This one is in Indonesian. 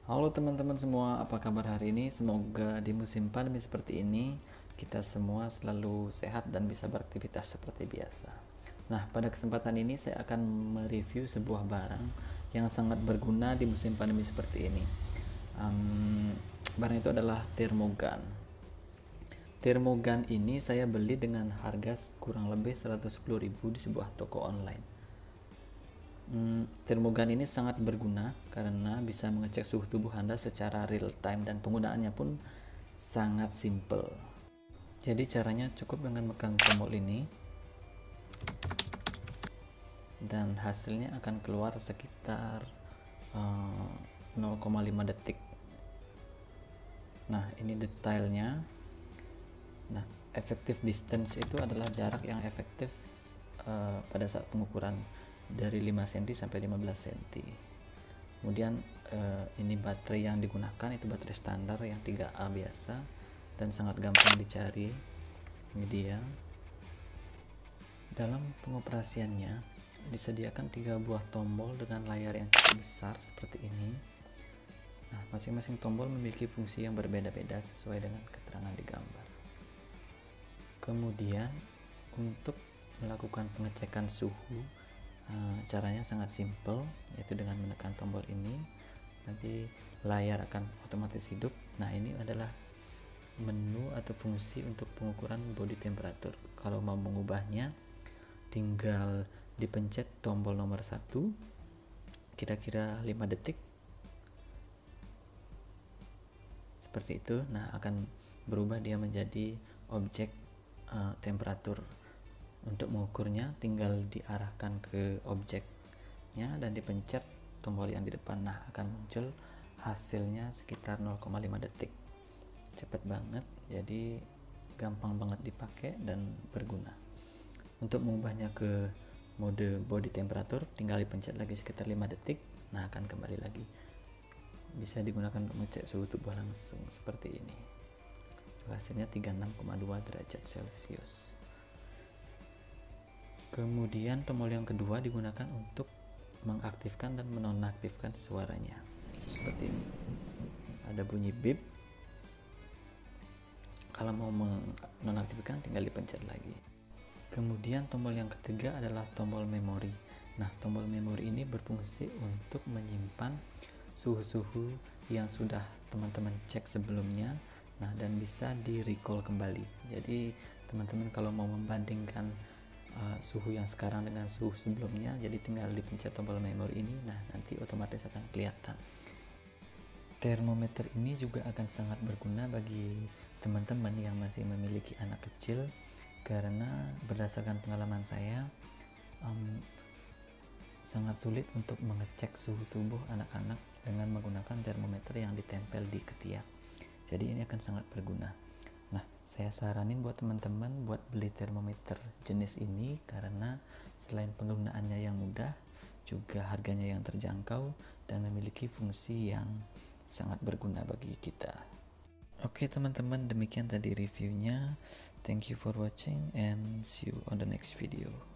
Halo teman-teman semua, apa kabar hari ini? Semoga di musim pandemi seperti ini kita semua selalu sehat dan bisa beraktivitas seperti biasa. Nah, pada kesempatan ini saya akan mereview sebuah barang yang sangat berguna di musim pandemi seperti ini. Barang itu adalah termogan. Termogan ini saya beli dengan harga kurang lebih 110.000 di sebuah toko online. Termogan ini sangat berguna karena bisa mengecek suhu tubuh Anda secara real time dan penggunaannya pun sangat simple. Jadi caranya cukup dengan menekan tombol ini dan hasilnya akan keluar sekitar 0,5 detik. Nah, ini detailnya. Nah, effective distance itu adalah jarak yang efektif pada saat pengukuran dari 5 cm sampai 15 cm. Kemudian ini baterai yang digunakan itu baterai standar yang 3A biasa dan sangat gampang dicari. Ini dia. Dalam pengoperasiannya disediakan 3 buah tombol dengan layar yang cukup besar seperti ini. Nah, masing-masing tombol memiliki fungsi yang berbeda-beda sesuai dengan keterangan di gambar. Kemudian untuk melakukan pengecekan suhu, caranya sangat simple, yaitu dengan menekan tombol ini. Nanti layar akan otomatis hidup. Nah, ini adalah menu atau fungsi untuk pengukuran body temperature. Kalau mau mengubahnya, tinggal dipencet tombol nomor 1 kira-kira 5 detik seperti itu. Nah, akan berubah dia menjadi objek temperatur. Untuk mengukurnya tinggal diarahkan ke objeknya dan dipencet tombol yang di depan. Nah, akan muncul hasilnya sekitar 0,5 detik. Cepat banget, jadi gampang banget dipakai dan berguna. Untuk mengubahnya ke mode body temperature tinggal dipencet lagi sekitar 5 detik. Nah, akan kembali lagi. Bisa digunakan untuk mengecek suhu tubuh langsung seperti ini. Hasilnya 36,2 derajat Celcius. Kemudian tombol yang kedua digunakan untuk mengaktifkan dan menonaktifkan suaranya. Seperti ini. Ada bunyi beep. Kalau mau menonaktifkan tinggal dipencet lagi. Kemudian tombol yang ketiga adalah tombol memori. Nah, tombol memori ini berfungsi untuk menyimpan suhu-suhu yang sudah teman-teman cek sebelumnya. Nah, dan bisa di recall kembali. Jadi teman-teman kalau mau membandingkan suhu yang sekarang dengan suhu sebelumnya, jadi tinggal dipencet tombol memori ini. Nah, nanti otomatis akan kelihatan. Termometer ini juga akan sangat berguna bagi teman-teman yang masih memiliki anak kecil, karena berdasarkan pengalaman saya sangat sulit untuk mengecek suhu tubuh anak-anak dengan menggunakan termometer yang ditempel di ketiak. Jadi ini akan sangat berguna. Nah, saya saranin buat teman-teman buat beli termometer jenis ini karena selain penggunaannya yang mudah, juga harganya yang terjangkau dan memiliki fungsi yang sangat berguna bagi kita. Oke teman-teman, demikian tadi reviewnya. Thank you for watching and see you on the next video.